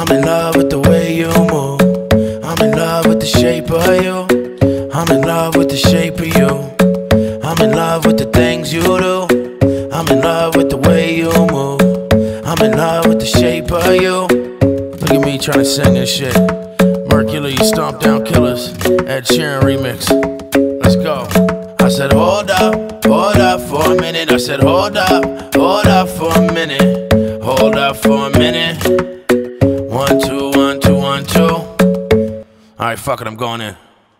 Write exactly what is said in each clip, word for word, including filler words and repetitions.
I'm in love with the way you move. I'm in love with the shape of you. I'm in love with the shape of you. I'm in love with the things you do. I'm in love with the way you move. I'm in love with the shape of you. Look at me trying to sing this shit. Mercury, Stomp Down Killers, Ed Sheeran remix. Let's go. I said hold up, hold up for a minute. I said hold up, hold up for a minute. Hold up for a minute. One, two, one, two, one, two. Alright, fuck it, I'm going in.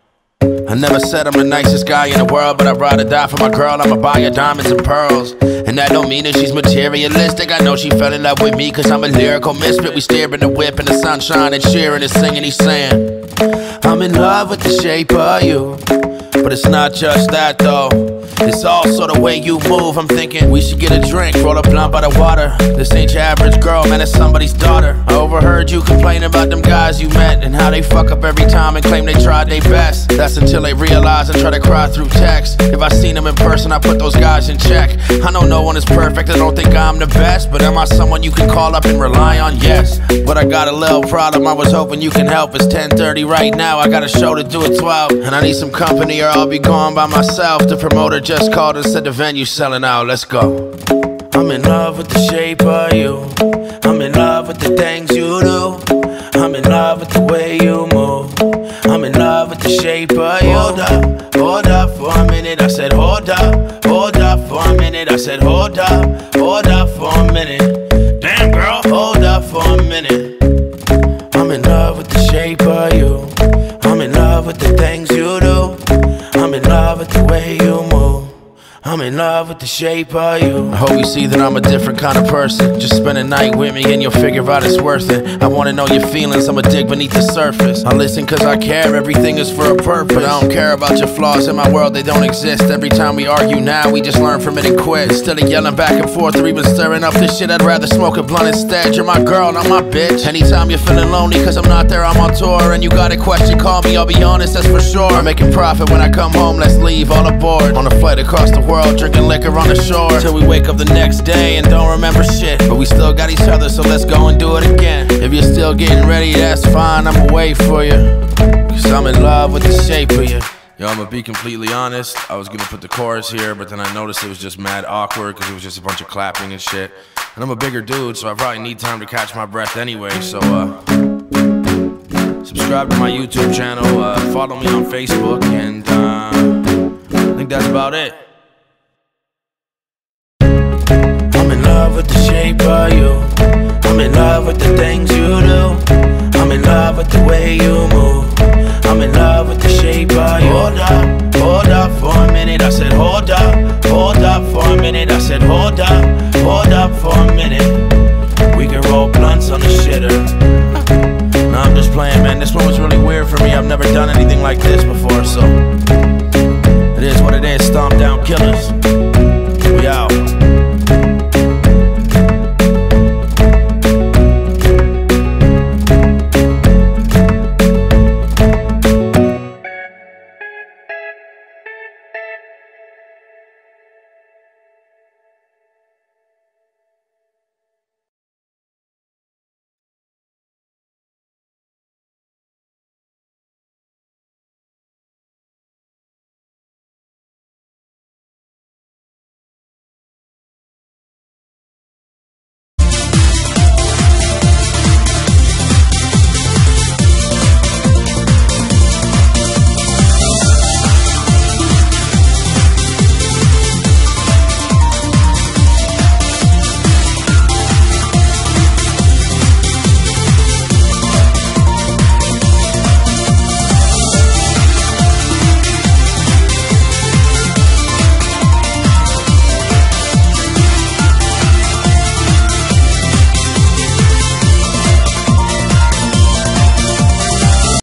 I never said I'm the nicest guy in the world, but I'd rather die for my girl. I'ma buy her diamonds and pearls. And that don't mean that she's materialistic. I know she fell in love with me cause I'm a lyrical misfit. We stare in the whip in the sunshine and cheering and singing. He's saying I'm in love with the shape of you. But it's not just that though. It's also the way you move. I'm thinking we should get a drink, roll a blunt by the water. This ain't your average girl, man, it's somebody's daughter. I overheard you complaining about them guys you met and how they fuck up every time and claim they tried their best. That's until they realize and try to cry through text. If I seen them in person, I put those guys in check. I know no one is perfect, I don't think I'm the best, but am I someone you can call up and rely on? Yes. But I got a little problem, I was hoping you can help. It's ten thirty right now, I got a show to do at twelve. And I need some company or I'll be gone by myself. The promoter just called and said the venue's selling out, let's go. I'm in love with the shape of you. I'm in love with the things you do. I'm in love with the way you move. I'm in love with the shape of you. Hold up, hold up for a minute. I said hold up, hold up for a minute. I said hold up, hold up for a minute. Damn girl, hold up for a minute. I'm in love with the shape of you. I'm in love with the things you do. I'm in love with the way you move. I'm in love with the shape of you. I hope you see that I'm a different kind of person. Just spend a night with me and you'll figure out it's worth it. I wanna know your feelings, I'ma dig beneath the surface. I listen cause I care, everything is for a purpose. I don't care about your flaws, in my world they don't exist. Every time we argue now, we just learn from it and quit. Instead of yelling back and forth or even stirring up this shit, I'd rather smoke a blunt instead. You're my girl, not my bitch. Anytime you're feeling lonely cause I'm not there, I'm on tour. And you got a question, call me, I'll be honest, that's for sure. I'm making profit when I come home, let's leave all aboard. On a flight across the world, drinking liquor on the shore till we wake up the next day and don't remember shit. But we still got each other, so let's go and do it again. If you're still getting ready, that's fine, I'ma wait for you. Cause I'm in love with the shape of you. Yo, I'ma be completely honest, I was gonna put the chorus here, but then I noticed it was just mad awkward cause it was just a bunch of clapping and shit. And I'm a bigger dude, so I probably need time to catch my breath anyway, so uh subscribe to my YouTube channel, uh, follow me on Facebook, and uh I think that's about it. I'm in love with the shape of you. I'm in love with the things you do. I'm in love with the way you move. I'm in love with the shape of you. Hold up, hold up for a minute. I said hold up, hold up for a minute. I said hold up, hold up for a minute. We can roll blunts on the shitter. No, I'm just playing, man. This one was really weird for me. I've never done anything like this before, so it is what it is. Stomp Down Killers.